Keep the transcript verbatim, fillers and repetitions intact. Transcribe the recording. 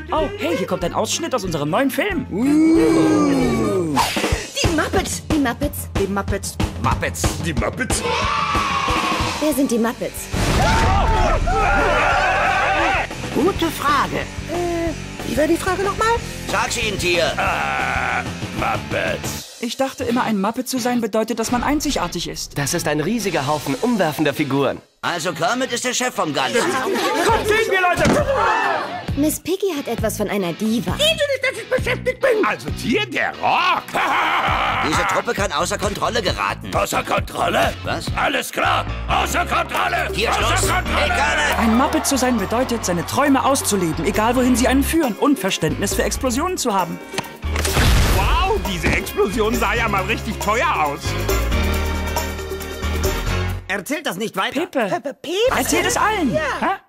Oh, hey, hier kommt ein Ausschnitt aus unserem neuen Film. Uh. Die Muppets. Die Muppets. Die Muppets. Muppets. Die Muppets. Wer sind die Muppets? Gute Frage. Äh, wie war die Frage nochmal? Sag's ihnen, Tier. Ah, Muppets. Ich dachte immer, ein Muppet zu sein bedeutet, dass man einzigartig ist. Das ist ein riesiger Haufen umwerfender Figuren. Also Kermit ist der Chef vom Ganzen. Kommt, sehen wir, Leute! Miss Piggy hat etwas von einer Diva. Sehen Sie nicht, dass ich beschäftigt bin? Also Tier, der Rock. Diese Truppe kann außer Kontrolle geraten. Außer Kontrolle? Was? Alles klar. Außer Kontrolle. Hier, außer Schluss. Kontrolle. Hey, Kermit. Ein Muppet zu sein bedeutet, seine Träume auszuleben, egal wohin sie einen führen, und Verständnis für Explosionen zu haben. Wow, diese Explosion sah ja mal richtig teuer aus. Erzählt das nicht weiter. Pepe, Pepe, Pepe. erzähl es allen. Ja. Ha?